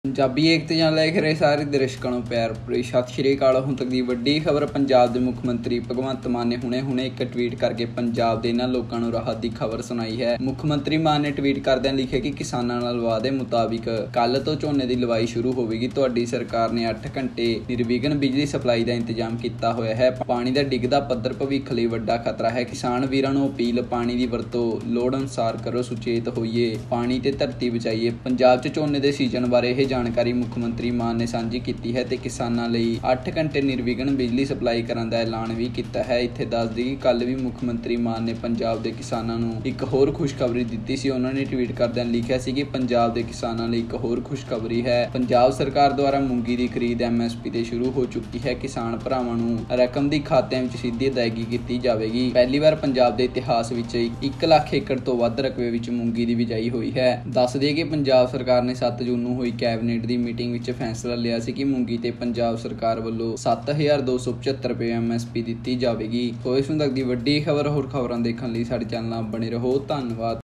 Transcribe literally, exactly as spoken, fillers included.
ਪੰਜਾਬੀ ਏਕਤਾ ਨਾਲ ਲੈ ਕੇ ਰਹੇ ਸਾਰੇ ਦਰਸ਼ਕਾਂ ਨੂੰ ਪਿਆਰ ਭਰੀ ਸਤਿ ਸ਼੍ਰੀ ਅਕਾਲ। ਹੁਣ ਤੱਕ ਦੀ ਵੱਡੀ ਖਬਰ। ਪੰਜਾਬ ਦੇ ਮੁੱਖ ਮੰਤਰੀ ਭਗਵੰਤ ਮਾਨ ਨੇ ਹੁਣੇ ਹੁਣੇ ਇੱਕ ਟਵੀਟ ਕਰਕੇ ਪੰਜਾਬ ਦੇ ਇਹਨਾਂ ਲੋਕਾਂ ਨੂੰ ਰਾਹਤ ਦੀ ਖਬਰ ਸੁਣਾਈ ਹੈ। ਮੁੱਖ ਮੰਤਰੀ ਮਾਨ ਨੇ ਟਵੀਟ ਕਰਦਿਆਂ ਲਿਖਿਆ ਕਿ ਕਿਸਾਨਾਂ ਨਾਲ ਵਾਅਦੇ ਮੁਤਾਬਿਕ ਕੱਲ੍ਹ ਤੋਂ ਝੋਨੇ ਦੀ ਲਵਾਈ ਸ਼ੁਰੂ ਹੋਵੇਗੀ। ਤੁਹਾਡੀ ਸਰਕਾਰ ਨੇ ਅੱਠ ਘੰਟੇ ਨਿਰਵਿਘਨ ਬਿਜਲੀ ਸਪਲਾਈ ਦਾ ਇੰਤਜ਼ਾਮ ਕੀਤਾ ਹੋਇਆ ਹੈ। ਪਾਣੀ ਦਾ ਡਿੱਗਦਾ ਪੱਧਰ ਭਵਿੱਖ ਲਈ ਵੱਡਾ ਖਤਰਾ ਹੈ। ਕਿਸਾਨ ਵੀਰਾਂ ਨੂੰ ਅਪੀਲ, ਪਾਣੀ ਦੀ ਵਰਤੋਂ ਲੋੜ ਅਨੁਸਾਰ ਕਰੋ, ਸੁਚੇਤ ਹੋਈਏ, ਪਾਣੀ ਤੇ ਧਰਤੀ ਬਚਾਈਏ। ਪੰਜਾਬ 'ਚ ਝੋਨੇ ਦੇ ਸੀਜ਼ਨ ਬਾਰੇ ਇਹ ਜਾਣਕਾਰੀ ਮੁੱਖ ਮੰਤਰੀ ਮਾਨ ਨੇ ਸਾਂਝੀ ਕੀਤੀ ਹੈ ਤੇ ਕਿਸਾਨਾਂ ਲਈ ਅੱਠ ਘੰਟੇ ਨਿਰਵਿਘਨ ਬਿਜਲੀ ਸਪਲਾਈ ਕਰਨ ਦਾ ਐਲਾਨ ਵੀ ਕੀਤਾ ਹੈ। ਇੱਥੇ ਦੱਸ ਦਈਏ ਕਿ ਕੱਲ੍ਹ ਵੀ ਮੁੱਖ ਮੰਤਰੀ ਮਾਨ ਨੇ ਪੰਜਾਬ ਦੇ ਕਿਸਾਨਾਂ ਨੂੰ ਇੱਕ ਹੋਰ ਖੁਸ਼ਖਬਰੀ ਦਿੱਤੀ ਸੀ। ਉਹਨਾਂ ਨੇ ਟਵੀਟ ਕਰਦਿਆਂ ਲਿਖਿਆ ਸੀ ਕਿ ਪੰਜਾਬ ਦੇ ਕਿਸਾਨਾਂ ਲਈ ਇੱਕ ਹੋਰ ਖੁਸ਼ਖਬਰੀ ਹੈ। ਪੰਜਾਬ ਸਰਕਾਰ ਦੁਆਰਾ ਮੂੰਗੀ ਦੀ ਖਰੀਦ ਐਮ ਐਸ ਪੀ ਤੇ ਸ਼ੁਰੂ ਹੋ ਚੁੱਕੀ ਹੈ। ਕਿਸਾਨ ਭਰਾਵਾਂ ਨੂੰ ਰਕਮ ਦੀ ਖਾਤਿਆਂ ਵਿੱਚ ਸਿੱਧੀ ਅਦਾਇਗੀ ਕੀਤੀ ਜਾਵੇਗੀ। ਪਹਿਲੀ ਵਾਰ ਪੰਜਾਬ ਦੇ ਇਤਿਹਾਸ ਵਿੱਚ ਇੱਕ ਲੱਖ ਏਕੜ ਤੋਂ ਵੱਧ ਰਕਬੇ ਵਿੱਚ ਮੂੰਗੀ ਦੀ ਬਿਜਾਈ ਹੋਈ ਹੈ। ਦੱਸ ਦਈਏ ਕਿ ਪੰਜਾਬ ਸਰਕਾਰ ਨੇ ਸੱਤ ਜੂਨ ਨੂੰ ਹੋਈ ਕੈਬਨਿਟ ਦੀ ਮੀਟਿੰਗ ਵਿੱਚ ਫੈਸਲਾ ਲਿਆ ਸੀ ਕਿ ਮੂੰਗੀ ਤੇ ਪੰਜਾਬ ਸਰਕਾਰ ਵੱਲੋਂ ਸੱਤ ਹਜ਼ਾਰ ਦੋ ਸੌ ਪਝੱਤਰ ਰੁਪਏ ਐਮ ਐਸ ਪੀ ਦਿੱਤੀ ਜਾਵੇਗੀ। ਸੋ ਇਸ ਨੂੰ ਤੱਕ ਦੀ ਵੱਡੀ ਖਬਰ। ਹੋਰ ਖਬਰਾਂ ਦੇਖਣ ਲਈ ਸਾਡੇ ਚੈਨਲ ਨਾਲ ਬਣੇ ਰਹੋ। ਧੰਨਵਾਦ।